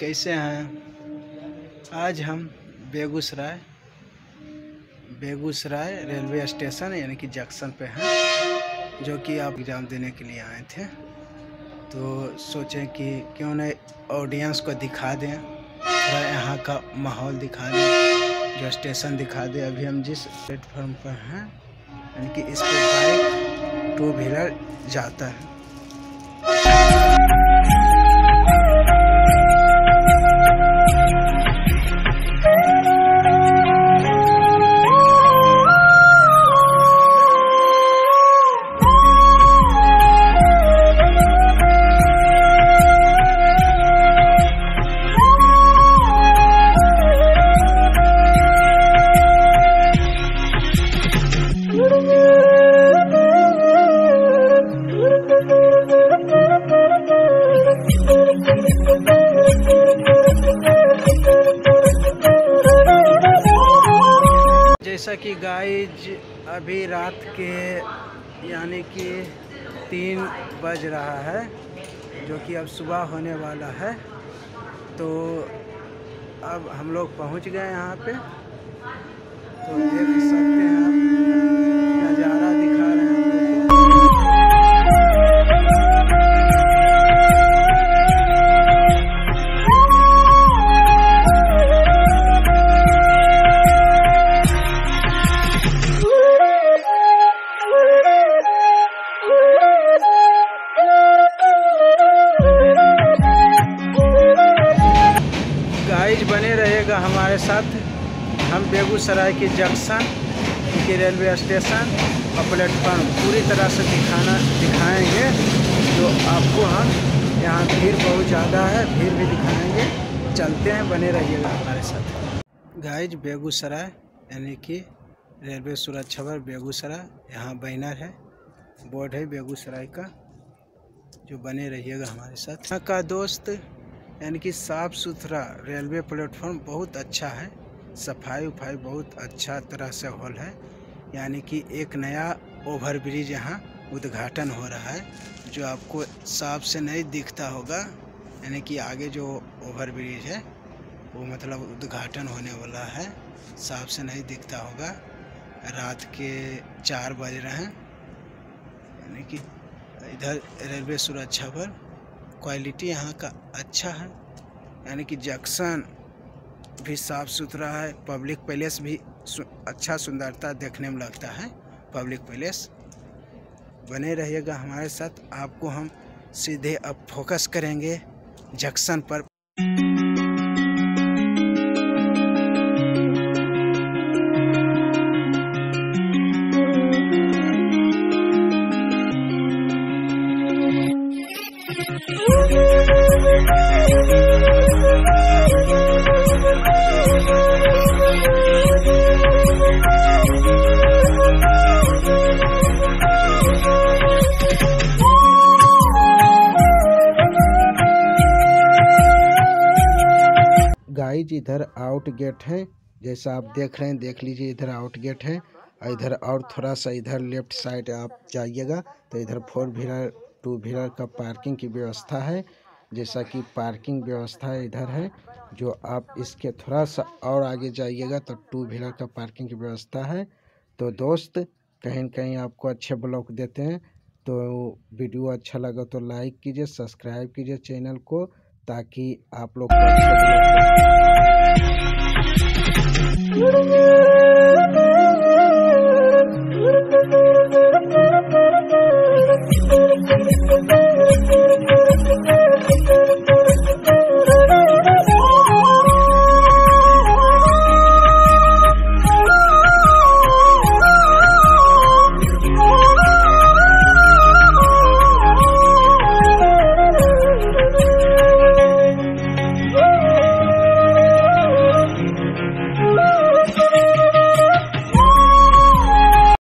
कैसे हैं। आज हम बेगूसराय रेलवे स्टेशन यानी कि जंक्शन पे हैं, जो कि आप एग्ज़ाम देने के लिए आए थे। तो सोचें कि क्यों न ऑडियंस को दिखा दें, थोड़ा यहाँ का माहौल दिखा दें, जो स्टेशन दिखा दें। अभी हम जिस प्लेटफॉर्म पर हैं यानी कि इस पर बाइक 2 व्हीलर जाता है। जैसा कि गाइज अभी रात के यानी कि 3 बज रहा है, जो कि अब सुबह होने वाला है। तो अब हम लोग पहुंच गए यहाँ पे। तो देख सकते हैं आप, नज़ारा दिखा रहे हैं हम लोग को। गाइज बने रहेगा हमारे साथ। हम बेगूसराय की जंक्शन की रेलवे स्टेशन और प्लेटफॉर्म पूरी तरह से दिखाएंगे। जो आपको हम यहाँ भीड़ बहुत ज़्यादा है, भीड़ भी दिखाएंगे। चलते हैं, बने रहिएगा हमारे साथ। गाइज बेगूसराय यानी कि रेलवे सुरक्षा बल बेगूसराय, यहाँ बैनर है, बोर्ड है बेगूसराय का। जो बने रहिएगा हमारे साथ। यहाँ का दोस्त यानी कि साफ़ सुथरा रेलवे प्लेटफॉर्म बहुत अच्छा है, सफाई उफाई बहुत अच्छा तरह से हॉल है। यानी कि एक नया ओवरब्रिज यहाँ उद्घाटन हो रहा है, जो आपको साफ से नहीं दिखता होगा। यानी कि आगे जो ओवरब्रिज है वो मतलब उद्घाटन होने वाला है, साफ से नहीं दिखता होगा। रात के 4 बज रहे हैं। यानी कि इधर रेलवे सुरक्षा बल, क्वालिटी यहाँ का अच्छा है। यानी कि जंक्शन भी साफ़ सुथरा है, पब्लिक पैलेस भी अच्छा सुंदरता देखने में लगता है। पब्लिक पैलेस बने रहिएगा हमारे साथ। आपको हम सीधे अब फोकस करेंगे जंक्शन पर। गाइज इधर आउट गेट है, जैसा आप देख रहे हैं, देख लीजिए। इधर आउट गेट है और इधर और थोड़ा सा इधर लेफ्ट साइड आप जाइएगा तो इधर 4 व्हीलर 2 व्हीलर का पार्किंग की व्यवस्था है। जैसा कि पार्किंग व्यवस्था इधर है। जो आप इसके थोड़ा सा और आगे जाइएगा तो 2 व्हीलर का पार्किंग की व्यवस्था है। तो दोस्त कहीं न कहीं आपको अच्छे ब्लॉग देते हैं। तो वीडियो अच्छा लगा तो लाइक कीजिए, सब्सक्राइब कीजिए चैनल को, ताकि आप लोग को